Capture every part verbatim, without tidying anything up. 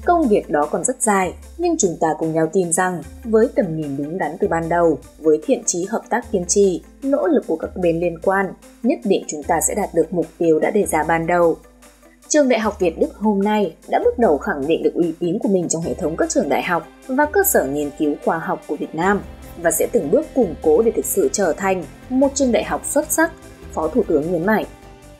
Công việc đó còn rất dài, nhưng chúng ta cùng nhau tin rằng với tầm nhìn đúng đắn từ ban đầu, với thiện chí hợp tác kiên trì, nỗ lực của các bên liên quan, nhất định chúng ta sẽ đạt được mục tiêu đã đề ra ban đầu. Trường Đại học Việt Đức hôm nay đã bước đầu khẳng định được uy tín của mình trong hệ thống các trường đại học và cơ sở nghiên cứu khoa học của Việt Nam và sẽ từng bước củng cố để thực sự trở thành một trường đại học xuất sắc, Phó Thủ tướng nhấn mạnh.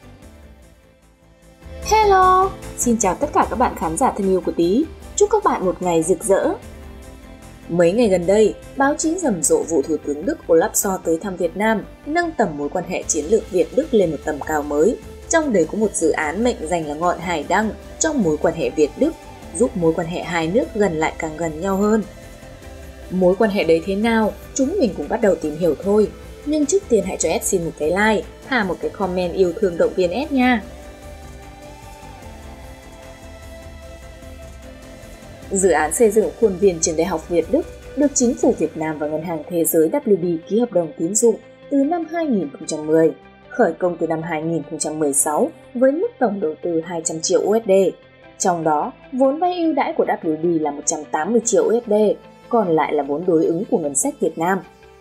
Hello! Xin chào tất cả các bạn khán giả thân yêu của Tí. Chúc các bạn một ngày rực rỡ. Mấy ngày gần đây, báo chí rầm rộ vụ Thủ tướng Đức Olaf Scholz tới thăm Việt Nam, nâng tầm mối quan hệ chiến lược Việt-Đức lên một tầm cao mới. Trong đấy có một dự án mệnh danh là ngọn hải đăng trong mối quan hệ Việt-Đức, giúp mối quan hệ hai nước gần lại càng gần nhau hơn. Mối quan hệ đấy thế nào, chúng mình cũng bắt đầu tìm hiểu thôi. Nhưng trước tiên hãy cho ét xin một cái like, thả một cái comment yêu thương động viên ét nha. Dự án xây dựng khuôn viên trường Đại học Việt Đức được Chính phủ Việt Nam và Ngân hàng Thế giới W B ký hợp đồng tín dụng từ năm hai nghìn không trăm mười, khởi công từ năm hai nghìn không trăm mười sáu với mức tổng đầu tư hai trăm triệu u ét đê. Trong đó, vốn vay ưu đãi của W B là một trăm tám mươi triệu u ét đê, còn lại là vốn đối ứng của ngân sách Việt Nam.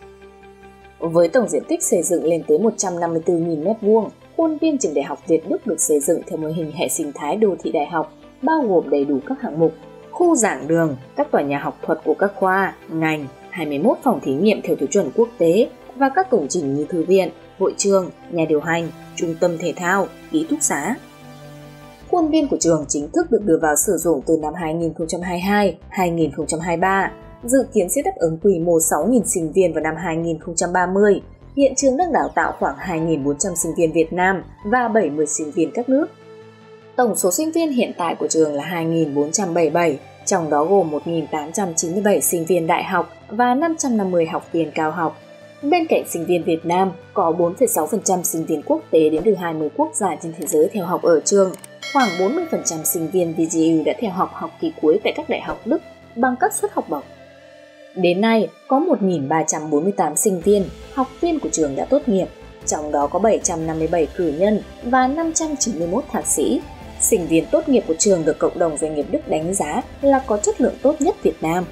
Với tổng diện tích xây dựng lên tới một trăm năm mươi tư nghìn mét vuông, khuôn viên trường Đại học Việt Đức được xây dựng theo mô hình hệ sinh thái đô thị đại học, bao gồm đầy đủ các hạng mục, khu giảng đường, các tòa nhà học thuật của các khoa, ngành, hai mươi mốt phòng thí nghiệm theo tiêu chuẩn quốc tế và các công trình như thư viện, hội trường, nhà điều hành, trung tâm thể thao, ký túc xá. Khuôn viên của trường chính thức được đưa vào sử dụng từ năm hai nghìn không trăm hai mươi hai đến hai nghìn không trăm hai mươi ba, dự kiến sẽ đáp ứng quy mô sáu nghìn sinh viên vào năm hai nghìn không trăm ba mươi. Hiện trường đang đào tạo khoảng hai nghìn bốn trăm sinh viên Việt Nam và bảy mươi sinh viên các nước. Tổng số sinh viên hiện tại của trường là hai nghìn bốn trăm bảy mươi bảy, trong đó gồm một nghìn tám trăm chín mươi bảy sinh viên đại học và năm trăm năm mươi học viên cao học. Bên cạnh sinh viên Việt Nam, có bốn phẩy sáu phần trăm sinh viên quốc tế đến từ hai mươi quốc gia trên thế giới theo học ở trường. Khoảng bốn mươi phần trăm sinh viên vê giê u đã theo học học kỳ cuối tại các đại học Đức bằng các suất học bổng. Đến nay, có một nghìn ba trăm bốn mươi tám sinh viên, học viên của trường đã tốt nghiệp, trong đó có bảy trăm năm mươi bảy cử nhân và năm trăm chín mươi mốt thạc sĩ. Sinh viên tốt nghiệp của trường được cộng đồng doanh nghiệp Đức đánh giá là có chất lượng tốt nhất Việt Nam.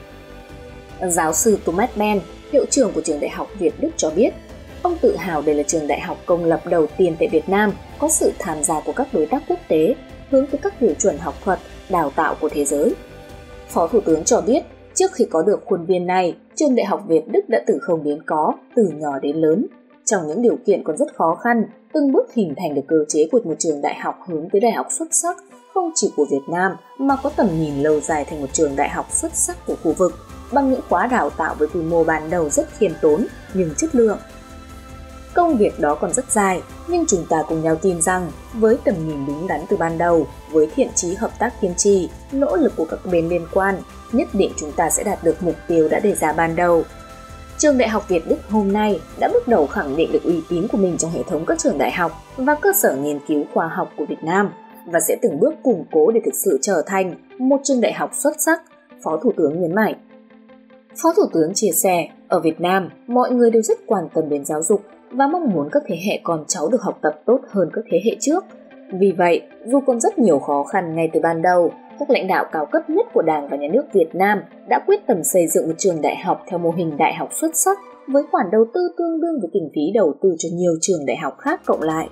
Giáo sư Thomas Ben, hiệu trưởng của trường Đại học Việt Đức cho biết, ông tự hào đây là trường đại học công lập đầu tiên tại Việt Nam có sự tham gia của các đối tác quốc tế, hướng tới các tiêu chuẩn học thuật, đào tạo của thế giới. Phó Thủ tướng cho biết, trước khi có được khuôn viên này, trường Đại học Việt Đức đã từ không đến có, từ nhỏ đến lớn. Trong những điều kiện còn rất khó khăn, từng bước hình thành được cơ chế của một trường đại học hướng tới đại học xuất sắc, không chỉ của Việt Nam mà có tầm nhìn lâu dài thành một trường đại học xuất sắc của khu vực, bằng những khóa đào tạo với quy mô ban đầu rất khiêm tốn nhưng chất lượng. Công việc đó còn rất dài, nhưng chúng ta cùng nhau tin rằng với tầm nhìn đúng đắn từ ban đầu, với thiện chí hợp tác kiên trì, nỗ lực của các bên liên quan, nhất định chúng ta sẽ đạt được mục tiêu đã đề ra ban đầu. Trường Đại học Việt Đức hôm nay đã bước đầu khẳng định được uy tín của mình trong hệ thống các trường đại học và cơ sở nghiên cứu khoa học của Việt Nam và sẽ từng bước củng cố để thực sự trở thành một trường đại học xuất sắc, Phó Thủ tướng nhấn mạnh. Phó Thủ tướng chia sẻ, ở Việt Nam, mọi người đều rất quan tâm đến giáo dục và mong muốn các thế hệ con cháu được học tập tốt hơn các thế hệ trước. Vì vậy, dù còn rất nhiều khó khăn ngay từ ban đầu, các lãnh đạo cao cấp nhất của Đảng và Nhà nước Việt Nam đã quyết tâm xây dựng một trường đại học theo mô hình đại học xuất sắc với khoản đầu tư tương đương với kinh phí đầu tư cho nhiều trường đại học khác cộng lại.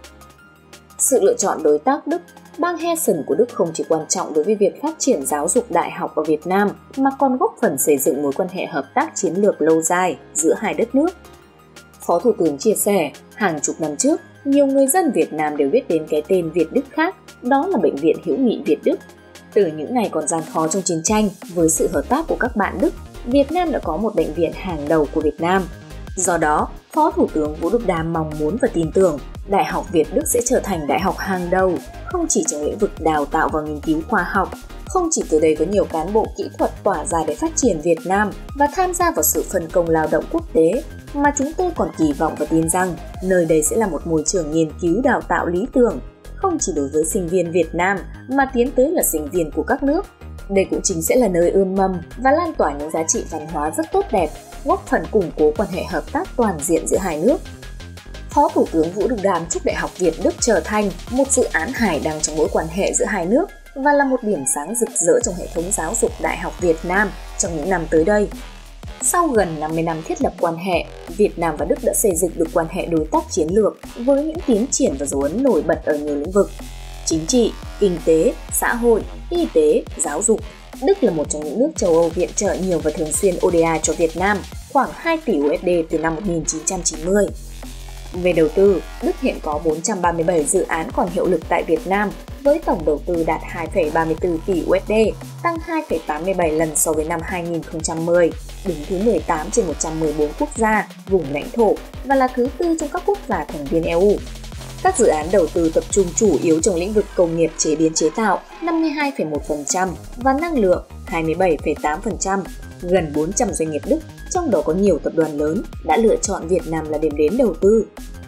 Sự lựa chọn đối tác Đức, bang Hessen của Đức không chỉ quan trọng đối với việc phát triển giáo dục đại học ở Việt Nam mà còn góp phần xây dựng mối quan hệ hợp tác chiến lược lâu dài giữa hai đất nước. Phó Thủ tướng chia sẻ, hàng chục năm trước, nhiều người dân Việt Nam đều biết đến cái tên Việt Đức khác, đó là Bệnh viện Hữu nghị Việt Đức. Từ những ngày còn gian khó trong chiến tranh, với sự hợp tác của các bạn Đức, Việt Nam đã có một bệnh viện hàng đầu của Việt Nam. Do đó, Phó Thủ tướng Vũ Đức Đam mong muốn và tin tưởng Đại học Việt Đức sẽ trở thành đại học hàng đầu, không chỉ trong lĩnh vực đào tạo và nghiên cứu khoa học, không chỉ từ đây có nhiều cán bộ kỹ thuật tỏa ra để phát triển Việt Nam và tham gia vào sự phân công lao động quốc tế, mà chúng tôi còn kỳ vọng và tin rằng nơi đây sẽ là một môi trường nghiên cứu đào tạo lý tưởng, không chỉ đối với sinh viên Việt Nam mà tiến tới là sinh viên của các nước. Đây cũng chính sẽ là nơi ươm mầm và lan tỏa những giá trị văn hóa rất tốt đẹp, góp phần củng cố quan hệ hợp tác toàn diện giữa hai nước. Phó Thủ tướng Vũ Đức Đam chúc Đại học Việt Đức trở thành một dự án hải đăng trong mối quan hệ giữa hai nước, và là một điểm sáng rực rỡ trong hệ thống giáo dục đại học Việt Nam trong những năm tới đây. Sau gần năm mươi năm thiết lập quan hệ, Việt Nam và Đức đã xây dựng được quan hệ đối tác chiến lược với những tiến triển và dấu ấn nổi bật ở nhiều lĩnh vực: chính trị, kinh tế, xã hội, y tế, giáo dục. Đức là một trong những nước châu Âu viện trợ nhiều và thường xuyên o đê a cho Việt Nam, khoảng hai tỷ đô la từ năm một nghìn chín trăm chín mươi. Về đầu tư, Đức hiện có bốn trăm ba mươi bảy dự án còn hiệu lực tại Việt Nam với tổng đầu tư đạt hai phẩy ba mươi tư tỷ đô la, tăng hai phẩy tám mươi bảy lần so với năm hai nghìn không trăm mười, đứng thứ mười tám trên một trăm mười bốn quốc gia, vùng lãnh thổ và là thứ tư trong các quốc gia thành viên e u. Các dự án đầu tư tập trung chủ yếu trong lĩnh vực công nghiệp chế biến chế tạo năm mươi hai phẩy một phần trăm và năng lượng hai mươi bảy phẩy tám phần trăm. Gần bốn trăm doanh nghiệp Đức, trong đó có nhiều tập đoàn lớn, đã lựa chọn Việt Nam là điểm đến đầu tư.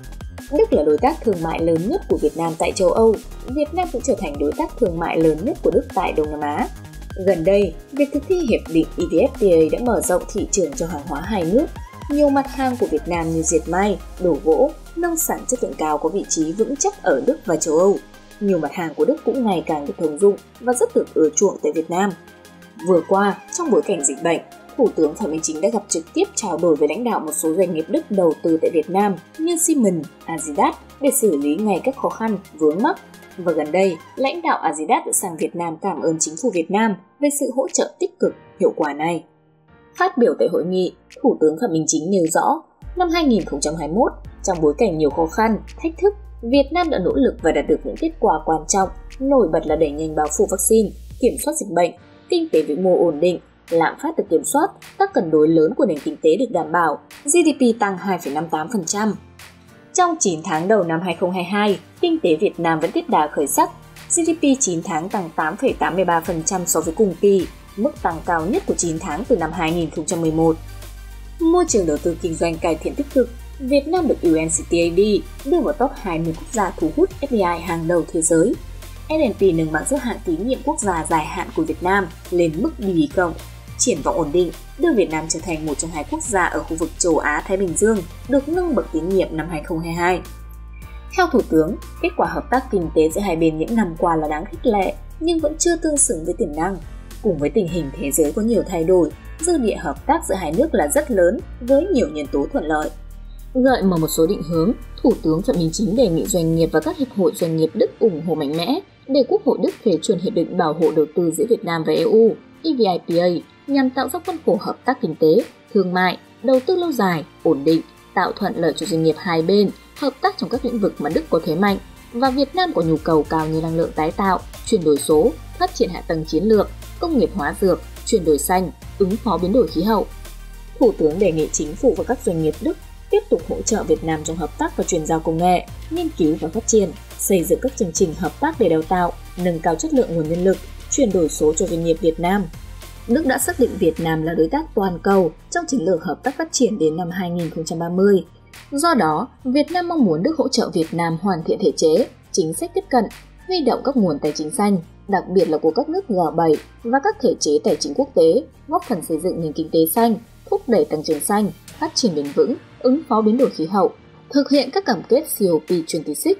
Đức là đối tác thương mại lớn nhất của Việt Nam tại châu Âu. Việt Nam cũng trở thành đối tác thương mại lớn nhất của Đức tại Đông Nam Á. Gần đây, việc thực thi hiệp định e vê ép tê a đã mở rộng thị trường cho hàng hóa hai nước. Nhiều mặt hàng của Việt Nam như dệt may, đồ gỗ, nông sản chất lượng cao có vị trí vững chắc ở Đức và châu Âu. Nhiều mặt hàng của Đức cũng ngày càng được thông dụng và rất được ưa chuộng tại Việt Nam. Vừa qua, trong bối cảnh dịch bệnh, Thủ tướng Phạm Minh Chính đã gặp trực tiếp trao đổi với lãnh đạo một số doanh nghiệp Đức đầu tư tại Việt Nam như Siemens, Adidas để xử lý ngay các khó khăn, vướng mắc. Và gần đây, lãnh đạo Adidas đã sang Việt Nam cảm ơn chính phủ Việt Nam về sự hỗ trợ tích cực, hiệu quả này. Phát biểu tại hội nghị, Thủ tướng Phạm Minh Chính nêu rõ, năm hai nghìn không trăm hai mươi mốt, trong bối cảnh nhiều khó khăn, thách thức, Việt Nam đã nỗ lực và đạt được những kết quả quan trọng, nổi bật là đẩy nhanh bao phủ vaccine, kiểm soát dịch bệnh, kinh tế vĩ mô ổn định, lạm phát được kiểm soát, các cân đối lớn của nền kinh tế được đảm bảo, giê đê pê tăng hai phẩy năm mươi tám phần trăm. Trong chín tháng đầu năm hai nghìn không trăm hai mươi hai, kinh tế Việt Nam vẫn tiếp đà khởi sắc, giê đê pê chín tháng tăng tám phẩy tám mươi ba phần trăm so với cùng kỳ, mức tăng cao nhất của chín tháng từ năm hai nghìn không trăm mười một. Môi trường đầu tư kinh doanh cải thiện tích cực, Việt Nam được u en xê tê a đê đưa vào top hai mươi quốc gia thu hút ép đê i hàng đầu thế giới. ét and pê nâng bảng xếp hạng tín nhiệm quốc gia dài hạn của Việt Nam lên mức bê bê cộng. Triển vọng ổn định đưa Việt Nam trở thành một trong hai quốc gia ở khu vực châu Á-Thái Bình Dương được nâng bậc tín nhiệm năm hai nghìn không trăm hai mươi hai. Theo Thủ tướng, kết quả hợp tác kinh tế giữa hai bên những năm qua là đáng khích lệ nhưng vẫn chưa tương xứng với tiềm năng. Cùng với tình hình thế giới có nhiều thay đổi, dư địa hợp tác giữa hai nước là rất lớn với nhiều nhân tố thuận lợi. Gợi mở một số định hướng, Thủ tướng Phạm Minh Chính đề nghị doanh nghiệp và các hiệp hội doanh nghiệp Đức ủng hộ mạnh mẽ để Quốc hội Đức phê chuẩn hiệp định bảo hộ đầu tư giữa Việt Nam và e u, e vê i pê a, nhằm tạo ra khuôn khổ hợp tác kinh tế, thương mại, đầu tư lâu dài, ổn định, tạo thuận lợi cho doanh nghiệp hai bên, hợp tác trong các lĩnh vực mà Đức có thế mạnh và Việt Nam có nhu cầu cao như năng lượng tái tạo, chuyển đổi số, phát triển hạ tầng chiến lược, công nghiệp hóa dược, chuyển đổi xanh, ứng phó biến đổi khí hậu. Thủ tướng đề nghị chính phủ và các doanh nghiệp Đức tiếp tục hỗ trợ Việt Nam trong hợp tác và chuyển giao công nghệ, nghiên cứu và phát triển, xây dựng các chương trình hợp tác để đào tạo, nâng cao chất lượng nguồn nhân lực, chuyển đổi số cho doanh nghiệp Việt Nam. Đức đã xác định Việt Nam là đối tác toàn cầu trong chiến lược hợp tác phát triển đến năm hai nghìn không trăm ba mươi. Do đó, Việt Nam mong muốn Đức hỗ trợ Việt Nam hoàn thiện thể chế, chính sách tiếp cận, huy động các nguồn tài chính xanh, đặc biệt là của các nước G bảy và các thể chế tài chính quốc tế, góp phần xây dựng nền kinh tế xanh, thúc đẩy tăng trưởng xanh, phát triển bền vững, ứng phó biến đổi khí hậu, thực hiện các cam kết C O P hai mươi sáu.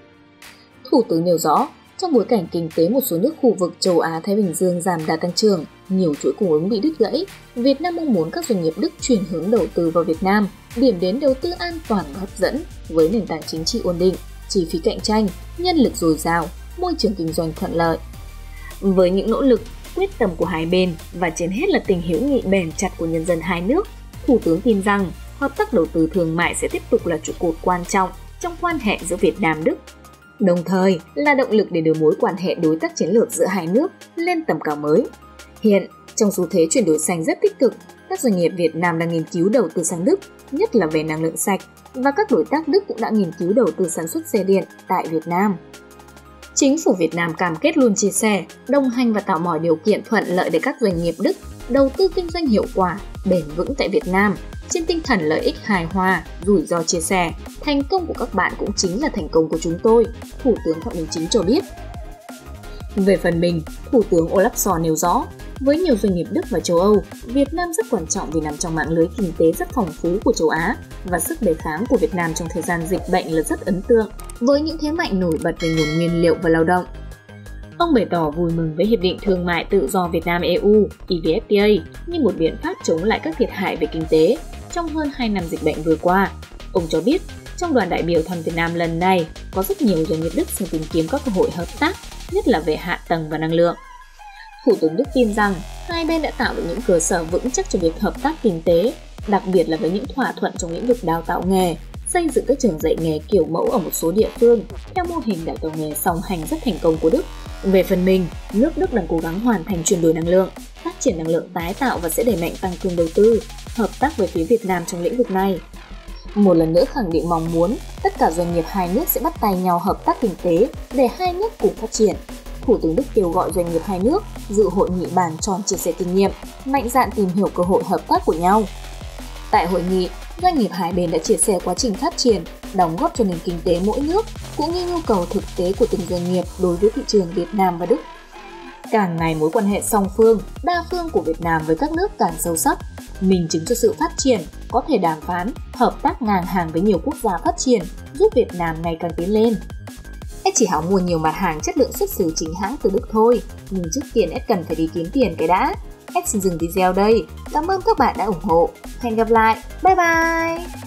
Thủ tướng nêu rõ, trong bối cảnh kinh tế một số nước khu vực châu Á-Thái Bình Dương giảm đà tăng trưởng, nhiều chuỗi cung ứng bị đứt gãy, Việt Nam mong muốn các doanh nghiệp Đức chuyển hướng đầu tư vào Việt Nam, điểm đến đầu tư an toàn và hấp dẫn với nền tảng chính trị ổn định, chi phí cạnh tranh, nhân lực dồi dào, môi trường kinh doanh thuận lợi. Với những nỗ lực, quyết tâm của hai bên và trên hết là tình hữu nghị bền chặt của nhân dân hai nước, Thủ tướng tin rằng hợp tác đầu tư thương mại sẽ tiếp tục là trụ cột quan trọng trong quan hệ giữa Việt Nam-Đức, đồng thời là động lực để đưa mối quan hệ đối tác chiến lược giữa hai nước lên tầm cao mới. Hiện, trong xu thế chuyển đổi xanh rất tích cực, các doanh nghiệp Việt Nam đang nghiên cứu đầu tư sang Đức, nhất là về năng lượng sạch, và các đối tác Đức cũng đã nghiên cứu đầu tư sản xuất xe điện tại Việt Nam. Chính phủ Việt Nam cam kết luôn chia sẻ, đồng hành và tạo mọi điều kiện thuận lợi để các doanh nghiệp Đức đầu tư kinh doanh hiệu quả, bền vững tại Việt Nam, trên tinh thần lợi ích hài hòa, rủi ro chia sẻ. Thành công của các bạn cũng chính là thành công của chúng tôi, Thủ tướng Phạm Minh Chính cho biết. Về phần mình, Thủ tướng Olaf Scholz nêu rõ, với nhiều doanh nghiệp Đức và châu Âu, Việt Nam rất quan trọng vì nằm trong mạng lưới kinh tế rất phong phú của châu Á và sức đề kháng của Việt Nam trong thời gian dịch bệnh là rất ấn tượng, với những thế mạnh nổi bật về nguồn nguyên liệu và lao động. Ông bày tỏ vui mừng với Hiệp định Thương mại Tự do Việt Nam-e u (e vê ép tê a) như một biện pháp chống lại các thiệt hại về kinh tế trong hơn hai năm dịch bệnh vừa qua. Ông cho biết, trong đoàn đại biểu thăm Việt Nam lần này, có rất nhiều doanh nghiệp Đức đang tìm kiếm các cơ hội hợp tác, nhất là về hạ tầng và năng lượng. Thủ tướng Đức tin rằng hai bên đã tạo được những cơ sở vững chắc cho việc hợp tác kinh tế, đặc biệt là với những thỏa thuận trong lĩnh vực đào tạo nghề, xây dựng các trường dạy nghề kiểu mẫu ở một số địa phương theo mô hình đào tạo nghề song hành rất thành công của Đức. Về phần mình, nước Đức đang cố gắng hoàn thành chuyển đổi năng lượng, phát triển năng lượng tái tạo và sẽ đẩy mạnh tăng cường đầu tư, hợp tác với phía Việt Nam trong lĩnh vực này. Một lần nữa khẳng định mong muốn tất cả doanh nghiệp hai nước sẽ bắt tay nhau hợp tác kinh tế để hai nước cùng phát triển. Thủ tướng Đức kêu gọi doanh nghiệp hai nước dự hội nghị bàn tròn chia sẻ kinh nghiệm, mạnh dạn tìm hiểu cơ hội hợp tác của nhau. Tại hội nghị, doanh nghiệp hai bên đã chia sẻ quá trình phát triển, đóng góp cho nền kinh tế mỗi nước, cũng như nhu cầu thực tế của từng doanh nghiệp đối với thị trường Việt Nam và Đức. Càng ngày mối quan hệ song phương, đa phương của Việt Nam với các nước càng sâu sắc, minh chứng cho sự phát triển, có thể đàm phán, hợp tác ngang hàng với nhiều quốc gia phát triển, giúp Việt Nam ngày càng tiến lên. Ed chỉ háo mua nhiều mặt hàng chất lượng xuất xứ chính hãng từ Đức thôi, nhưng trước tiên Ed cần phải đi kiếm tiền cái đã. Ed xin dừng video đây. Cảm ơn các bạn đã ủng hộ. Hẹn gặp lại. Bye bye!